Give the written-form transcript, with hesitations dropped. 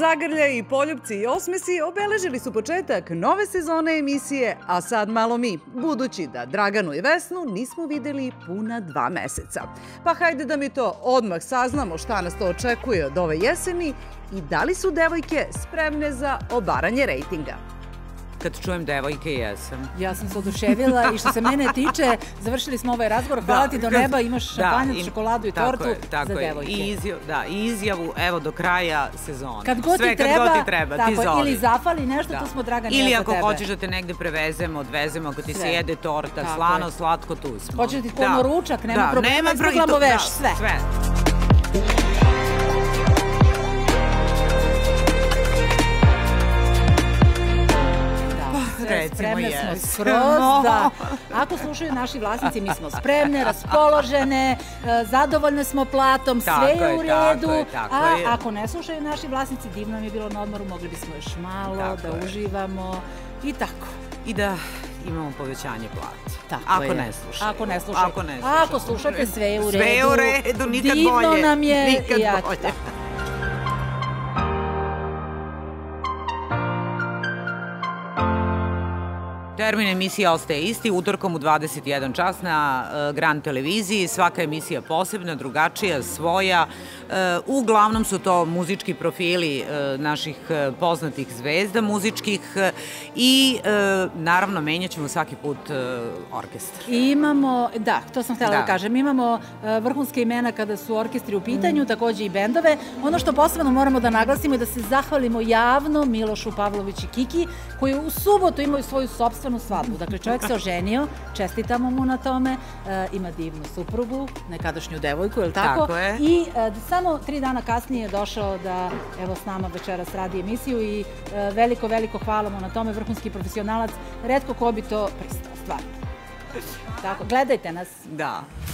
Zagrljaj i poljupci i osmesi obeležili su početak nove sezone emisije A sad malo mi, budući da Draganu i Vesnu nismo videli puna 2 meseca. Pa hajde da mi to odmah saznamo šta nas to očekuje od ove jeseni i da li su devojke spremne za obaranje rejtinga. Kad čujem devojke, jesam. Ja sam se oduševila i što se mene tiče, završili smo ovaj razgovor, hvala ti do neba, imaš šampanjac, čokoladu i tortu za devojke. I izjavu, evo, do kraja sezona. Kad god ti treba, ili zafali nešto, tu smo Dragan i ja za tebe. Ili ako hoćeš da te negde prevezemo, odvezemo, ako ti se jede torta, slano, slatko, tu smo. Hoćeš da ti kolimo ručak, nema problema, ispeglamo veš, sve. Spremne smo skroz, da. Ako slušaju naši vlasnici, mi smo spremne, raspoložene, zadovoljne smo platom, sve je u redu. A ako ne slušaju naši vlasnici, divno nam je bilo na odmoru, mogli bismo još malo da uživamo i tako. I da imamo povećanje plate. Ako ne slušaju. Ako slušate, sve je u redu. Sve je u redu, nikad bolje. Divno nam je. Nikad bolje. Termin emisija ostaje isti, utorkom u 21 čas na Grand televiziji. Svaka emisija posebna, drugačija, svoja. Uglavnom su to muzički profili naših poznatih zvezda muzičkih i naravno menjat ćemo svaki put orkestar. Imamo, da, to sam htjela da kažem, imamo vrhunske imena kada su orkestri u pitanju, takođe i bendove. Ono što posebno moramo da naglasimo je da se zahvalimo javno Milošu Pavlović i Kiki, koji u subotu imaju svoju sopstvenu svadbu. Dakle, čovjek se oženio, čestitamo mu na tome, ima divnu suprugu, nekadašnju devojku, je li tako? Tako je. I samo 3 dana kasnije je došao da, evo, s nama večeras radi emisiju i veliko hvala mu na tome, vrhunski profesionalac, retko ko bi to pristao, stvarno. Tako, gledajte nas. Da.